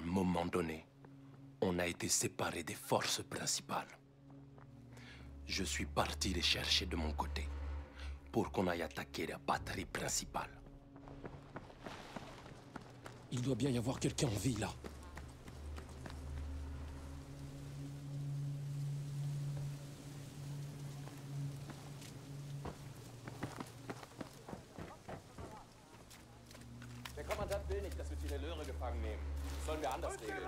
moment donné, on a été séparés des forces principales. Je suis parti les chercher de mon côté pour qu'on aille attaquer la batterie principale. Il doit bien y avoir quelqu'un en vie, là. Der Kommandant will nicht, dass wir Tirelöre gefangen nehmen. Das sollen wir anders regeln.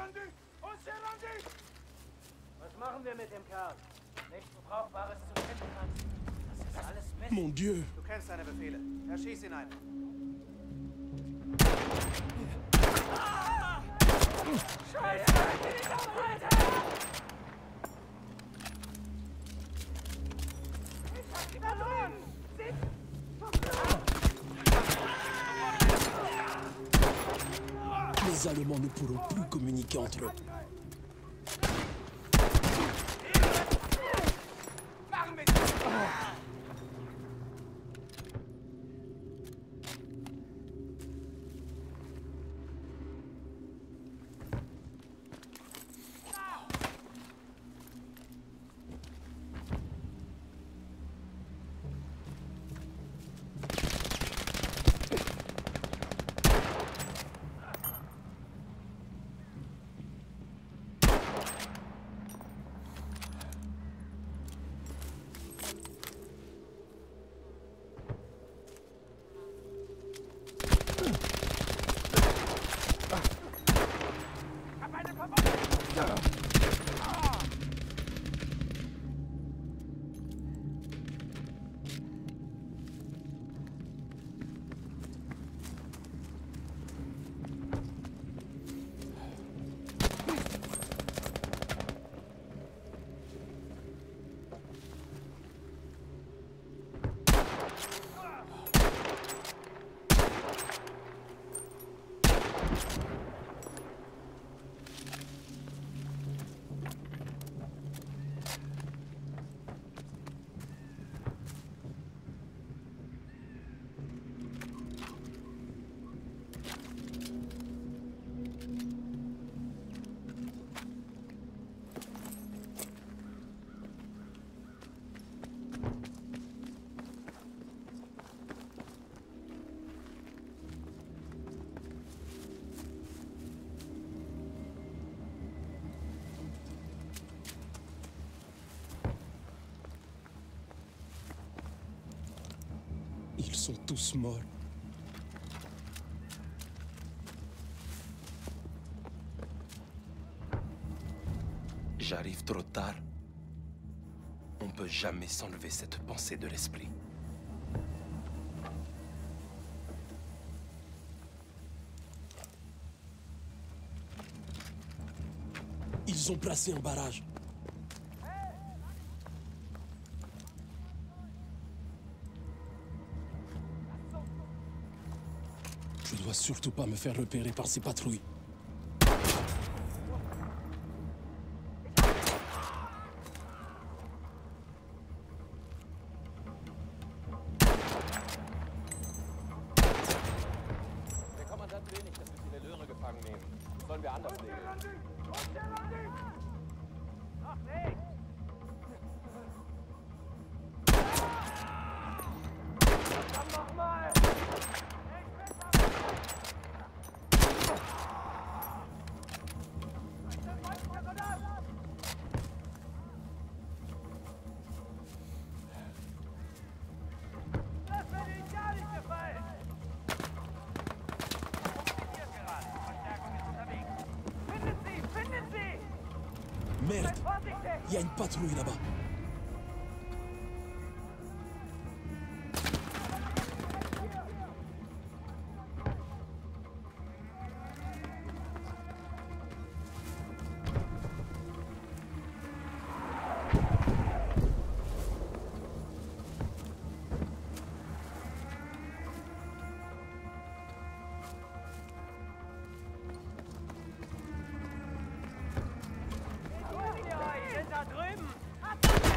Was machen wir mit dem Kerl? Nichts Brauchbares zu finden kannst. Das ist alles Mist. Mon Dieu! Du kennst seine Befehle. Erschieß ihn einfach. Scheiße! Alter! Ich hab die verloren! Les Allemands ne pourront plus communiquer entre eux. Ils sont tous morts. J'arrive trop tard. On peut jamais s'enlever cette pensée de l'esprit. Ils ont placé un barrage. Je dois surtout pas me faire repérer par ces patrouilles. Der Kommandant will nicht, dass wir Tirelöre gefangen nehmen. Das sollen wir anders regeln. Noch nicht! Komm noch mal! Das wird Ihnen gar nicht gefallen! Hier gerade. Verstärkung ist unterwegs. Finden Sie! Finden Sie! Merde! Seid vorsichtig! Il y a une patrouille là-bas. Da drüben!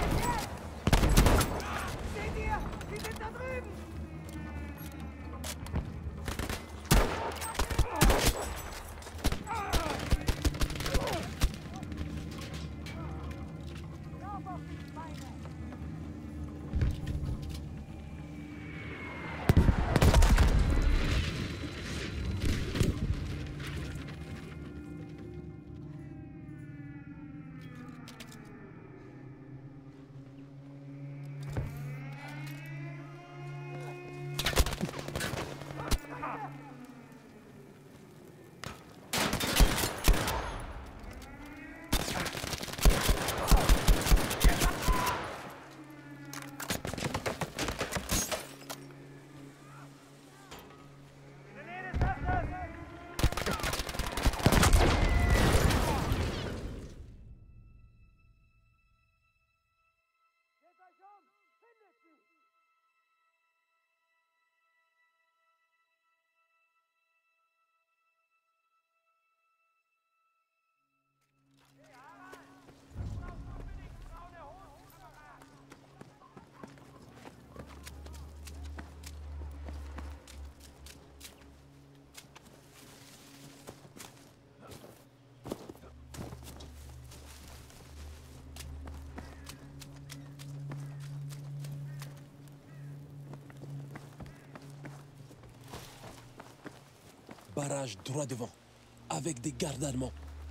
barrage droit devant, avec des gardes allemands.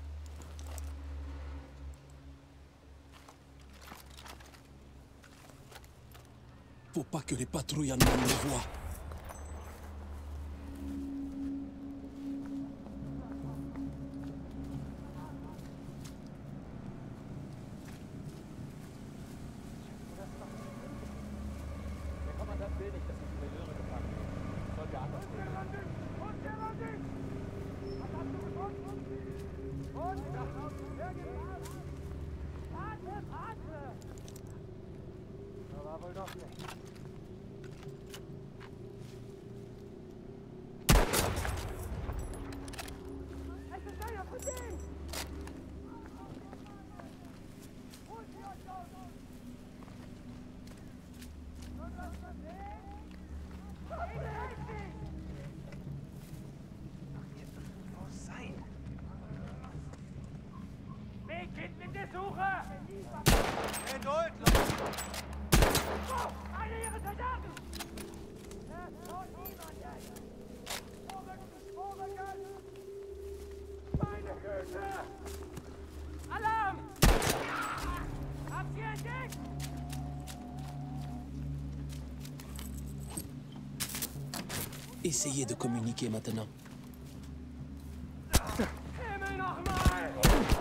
Faut pas que les patrouilles allemandes le voient. Der Kommandant will nicht, dass wir die Löhre gefangen nehmen. Sollen wir anders regeln? Aber wohl doch nicht. Es ist einer von denen! Holt sie euch aus! Und was das sehen? Muss sein. Weg hinten in der Suche! Geduld, Leute! Oh, eine ihrer Soldaten! Es tut niemanden! Vorrücken! Meine Güte! Alarm! Habt ihr entdeckt? Essayez de communiquer maintenant. Himmel nochmal!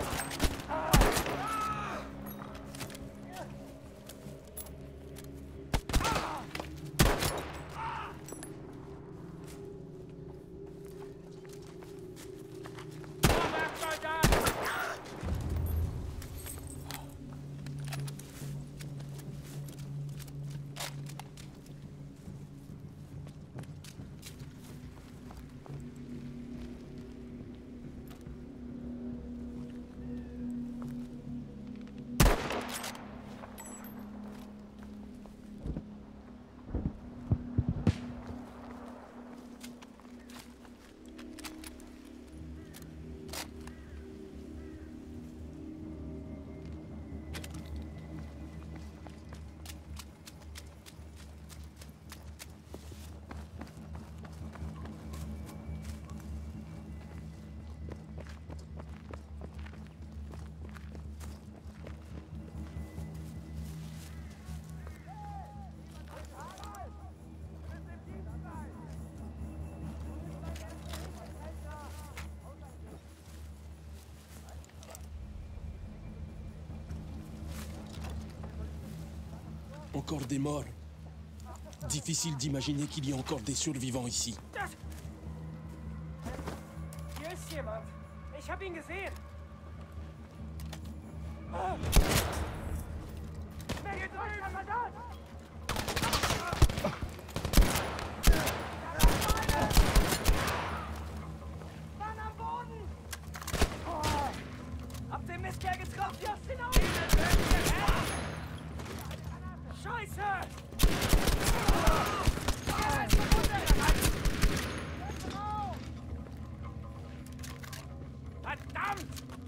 Encore des morts. Difficile d'imaginer qu'il y ait encore des survivants ici. Hier ist jemand. Ich hab ihn gesehen. Mehr geht's euch, Kommandant! Mann am Boden! Habt den Mistkerl getroffen? Wirf's ihn auf! Scheiße! Verdammt!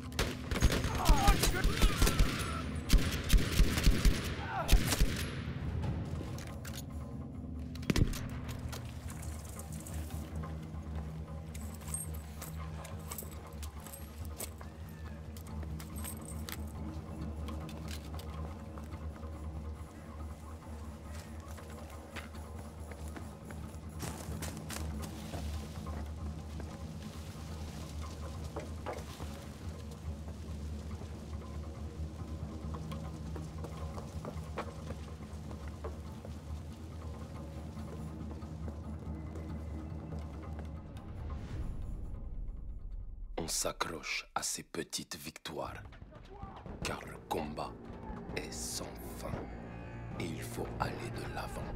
On s'accroche à ces petites victoires, car le combat est sans fin et il faut aller de l'avant.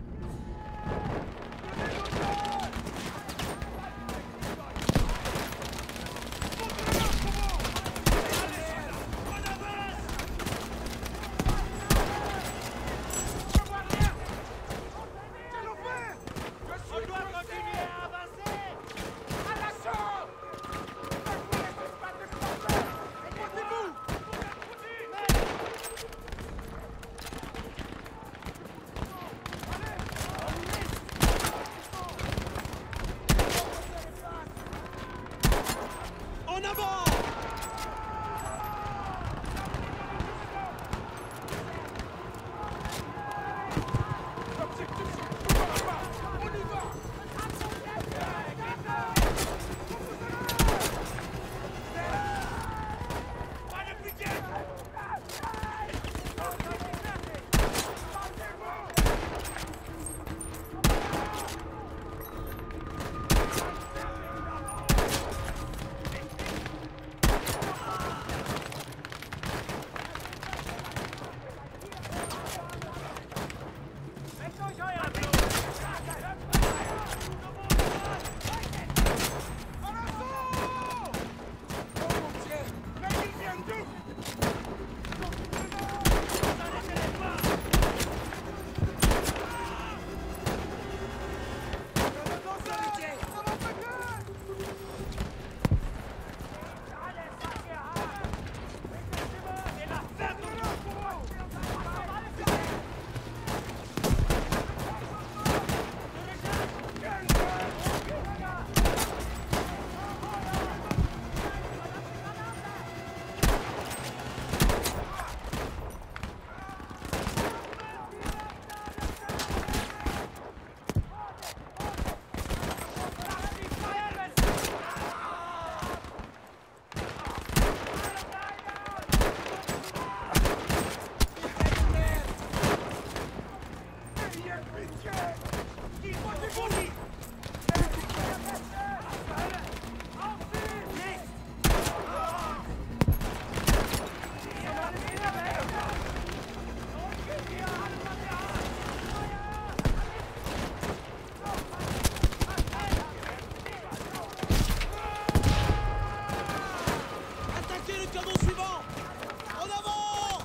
le canon suivant! En avant!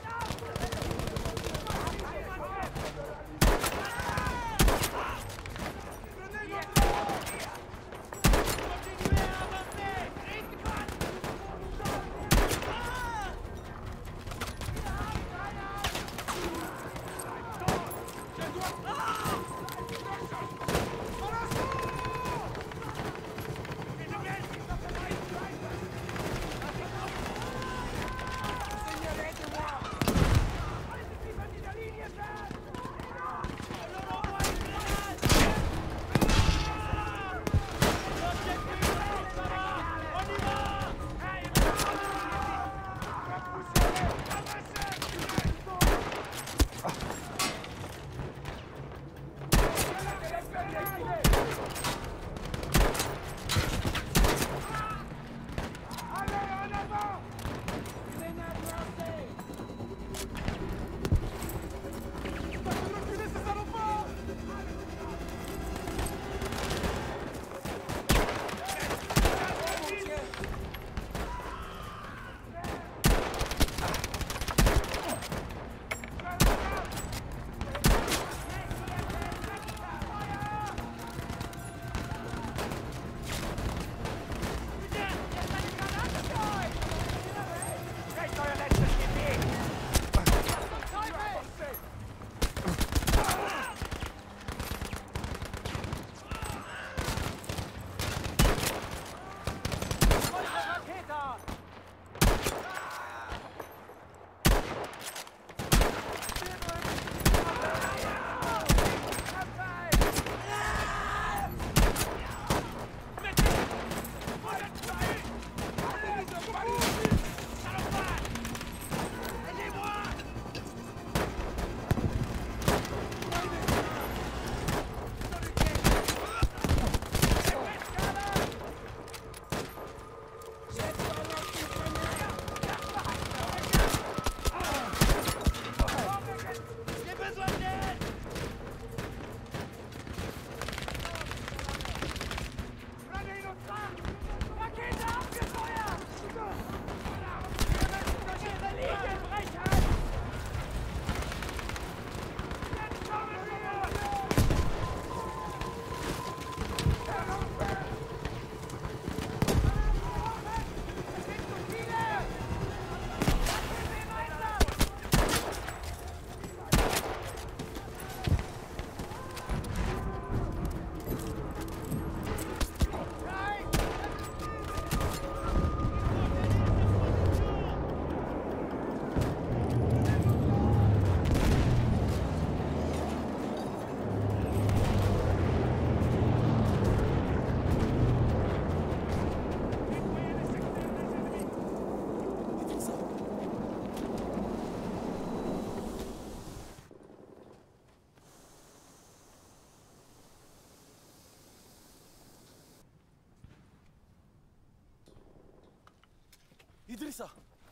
Idrissa!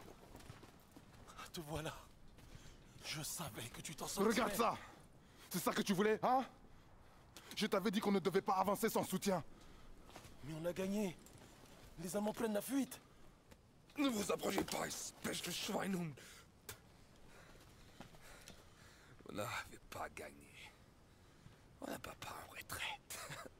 Te voilà. Je savais que tu t'en sortirais. Regarde ça! C'est ça que tu voulais, hein? Je t'avais dit qu'on ne devait pas avancer sans soutien. Mais on a gagné. Les Allemands prennent la fuite. Ne vous approchez pas, espèce de Schweinhund. Vous n'avez pas gagné. On n'a pas en retraite.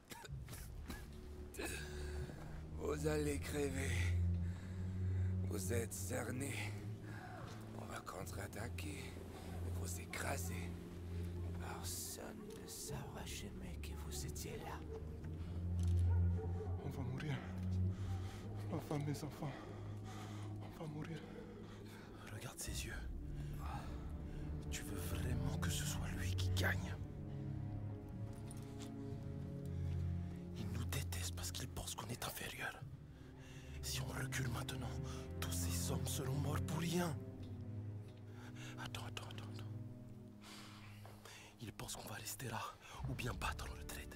Vous allez crever. Vous êtes cernés. On va contre-attaquer et vous écraser. Personne ne saura jamais que vous étiez là. On va mourir. Ma femme, mes enfants. On va mourir. Regarde ses yeux. Tu veux vraiment que ce soit lui qui gagne? Il nous déteste parce qu'il pense qu'on est inférieur. Si on recule maintenant, tous ces hommes seront morts pour rien. Attends. Ils pensent qu'on va rester là ou bien battre en retraite.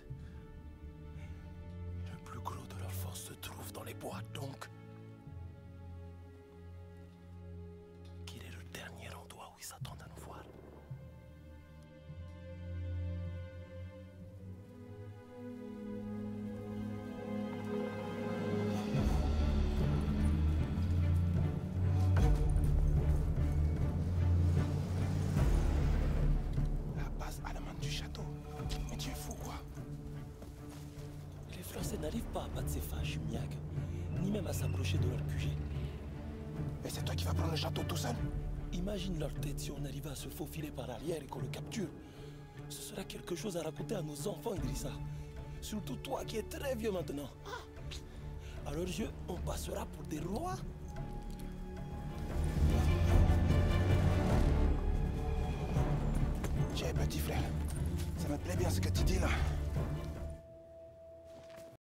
Le plus gros de leur force se trouve dans les bois, donc... Quel est le dernier endroit où ils s'attendent à nous voir? Français n'arrivent pas à battre ces fâches, Miag, ni même à s'approcher de leur QG. Et c'est toi qui vas prendre le château tout seul? Imagine leur tête si on arrivait à se faufiler par arrière et qu'on le capture. Ce sera quelque chose à raconter à nos enfants, Idrissa. Surtout toi qui es très vieux maintenant. À leurs yeux, on passera pour des rois. Tiens, petit frère, ça me plaît bien ce que tu dis là.